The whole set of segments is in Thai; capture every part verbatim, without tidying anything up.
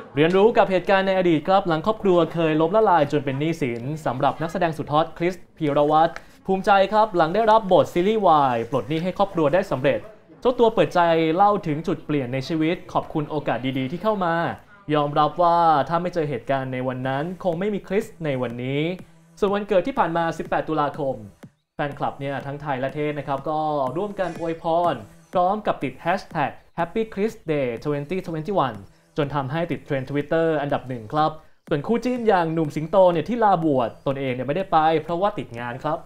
เรียนรู้กับเหตุการณ์ในอดีตครับหลังครอบครัวเคยล้มละลายจนเป็นหนี้สินสำหรับนักแสดงสุดฮอตคริสพีรวัตรภูมิใจครับหลังได้รับบทซีรีส์วายปลดหนี้ให้ครอบครัวได้สำเร็จเจ้าตัวเปิดใจเล่าถึงจุดเปลี่ยนในชีวิตขอบคุณโอกาสดีๆที่เข้ามายอมรับว่าถ้าไม่เจอเหตุการณ์ในวันนั้นคงไม่มีคริสในวันนี้ส่วนวันเกิดที่ผ่านมาสิบแปดตุลาคมแฟนคลับเนี่ยทั้งไทยและเทศนะครับก็ร่วมกันอวยพรพร้อมกับติดแฮชแท็ก Happy Chris Day สองพันยี่สิบเอ็ดจนทำให้ติดเทรนด์ Twitter อันดับหนึ่งครับส่วนคู่จิ้นอย่างหนุ่มสิงโตเนี่ยที่ลาบวชตนเองเนี่ยไม่ได้ไปเพราะว่าติดงานครับ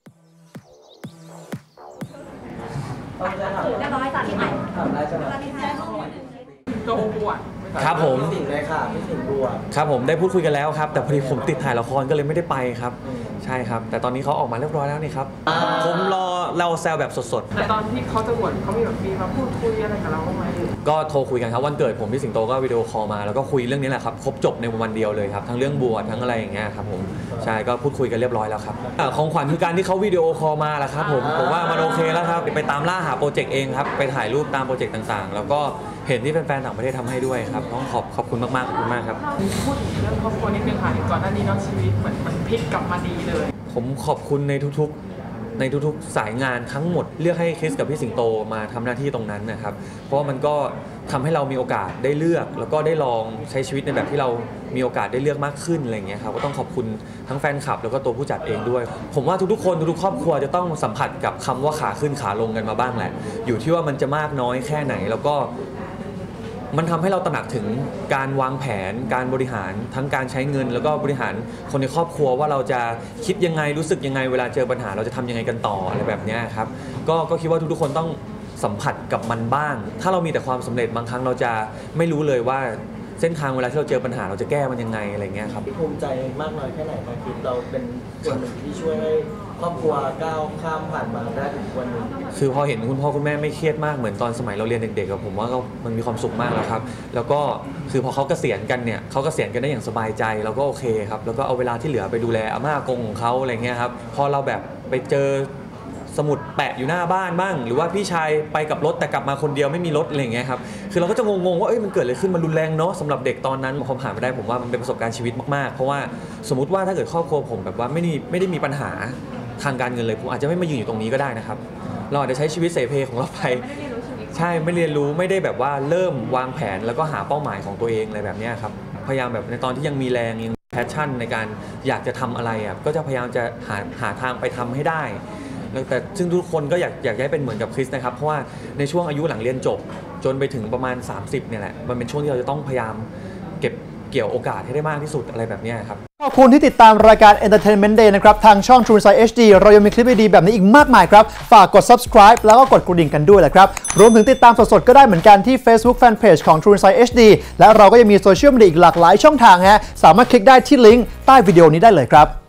เรียบร้อยตัดที่ไหนทำได้ใช่ไหมโตบวชครับผมพี่สิงห์เลยค่ะพี่สิงห์บวชครับผมได้พูดคุยกันแล้วครับแต่พอดีผมติดถ่ายละครก็เลยไม่ได้ไปครับใช่ครับแต่ตอนนี้เขาออกมาเรียบร้อยแล้วนี่ครับผมรอเราแซวแบบสดๆแต่ตอนที่เขาจะบวชเขามีแบบมีมาพูดคุยอะไรกับเราบ้างไหมก็โทรคุยกันครับวันเกิดผมพี่สิงโตก็วิดีโอคอลมาแล้วก็คุยเรื่องนี้แหละครับครบจบในวันเดียวเลยครับทั้งเรื่องบวชทั้งอะไรอย่างเงี้ยครับผมใช่ก็พูดคุยกันเรียบร้อยแล้วครับของขวัญคือการที่เขาวิดีโอคอลมาแหละครับผมผมว่ามันโอเคแล้วครับไปตามล่าหาโปรเจกต์เองครับไปถ่ายรูปตามโปรเจกต์ต่างๆแล้วก็เห็นที่แฟนๆต่างประเทศทำให้ด้วยครับต้องขอบขอบคุณมากๆขอบคุณมากครับพูดถึงเรื่องครอบครัวนิดนึงค่ะก่อนหน้านี้น้องชีวิตเหมือนมันพลิกกลับมาดีเลยผมขอบคุณในทุกๆในทุกๆสายงานทั้งหมดเลือกให้คริสกับพี่สิงโตมาทำหน้าที่ตรงนั้นนะครับเพราะว่ามันก็ทำให้เรามีโอกาสได้เลือกแล้วก็ได้ลองใช้ชีวิตในแบบที่เรามีโอกาสได้เลือกมากขึ้นอะไรอย่างเงี้ยครับก็ต้องขอบคุณทั้งแฟนคลับแล้วก็ตัวผู้จัดเองด้วยผมว่าทุกๆคนทุกๆครอบครัวจะต้องสัมผัสกับคำว่าขาขึ้นขาลงกันมาบ้างแหละอยู่ที่ว่ามันจะมากน้อยแค่ไหนแล้วก็มันทำให้เราตระหนักถึงการวางแผนการบริหารทั้งการใช้เงินแล้วก็บริหารคนในครอบครัวว่าเราจะคิดยังไงรู้สึกยังไงเวลาเจอปัญหาเราจะทำยังไงกันต่ออะไรแบบนี้ครับก็ก็คิดว่าทุกๆคนต้องสัมผัสกับมันบ้างถ้าเรามีแต่ความสำเร็จบางครั้งเราจะไม่รู้เลยว่าเส้นทางเวลาที่เราเจอปัญหาเราจะแก้มันยังไงอะไรเงี้ยครับภูมิใจมากน้อยแค่ไหนครับคิดเราเป็นส่วนหนึ่งที่ช่วยให้ครอบครัวก้าวข้ามผ่านมาได้ถึงวันนี้คือพอเห็นคุณพ่อคุณแม่ไม่เครียดมากเหมือนตอนสมัยเราเรียนเด็กๆผมว่าก็มันมีความสุขมากแล้วครับแล้วก็คือพอเขาเกษียณกันเนี่ยเขาเกษียณกันได้อย่างสบายใจเราก็โอเคครับแล้วก็เอาเวลาที่เหลือไปดูแลอาม่าอากงของเขาอะไรเงี้ยครับพอเราแบบไปเจอสมุดแปะอยู่หน้าบ้านบ้างหรือว่าพี่ชายไปกับรถแต่กลับมาคนเดียวไม่มีรถอะไรอย่างเงี้ยครับคือเราก็จะงงๆว่าเอ้ยมันเกิดอะไรขึ้นมันรุนแรงเนาะสำหรับเด็กตอนนั้นพอผ่านไปได้ผมว่ามันเป็นประสบการณ์ชีวิตมากๆเพราะว่าสมมติว่าถ้าเกิดครอบครัวผมแบบว่าไม่ได้ไม่ได้มีปัญหาทางการเงินเลยผมอาจจะไม่มายืนอยู่ตรงนี้ก็ได้นะครับเราอาจจะใช้ชีวิตเสเพของเราไปใช่ไม่เรียนรู้ไม่ได้แบบว่าเริ่มวางแผนแล้วก็หาเป้าหมายของตัวเองอะไรแบบนี้ครับพยายามแบบในตอนที่ยังมีแรงยังแพชชั่นในการอยากจะทำอะไรอ่ะก็จะพยายามจะหาหาทางไปทำให้ได้แต่ซึ่งทุกคนก็อยากอยากให้เป็นเหมือนกับคริสนะครับเพราะว่าในช่วงอายุหลังเรียนจบจนไปถึงประมาณสามสิบเนี่ยแหละมันเป็นช่วงที่เราจะต้องพยายามเก็บเกี่ยวโอกาสให้ได้มากที่สุดอะไรแบบนี้ครับขอบคุณที่ติดตามรายการ Entertainment Day นะครับทางช่อง True Insight เอช ดี เรายังมีคลิปดีๆแบบนี้อีกมากมายครับฝากกด Subscribe แล้วก็กดกระดิ่งกันด้วยแหละครับรวมถึงติดตามสดๆก็ได้เหมือนกันที่ Facebook Fanpage ของ True Insight เอช ดี และเราก็ยังมีโซเชียลมีเดียอีกหลากหลายช่องทางฮะสามารถคลิกได้ที่ลิงก์ใต้วิดีโอนี้ได้เลยครับ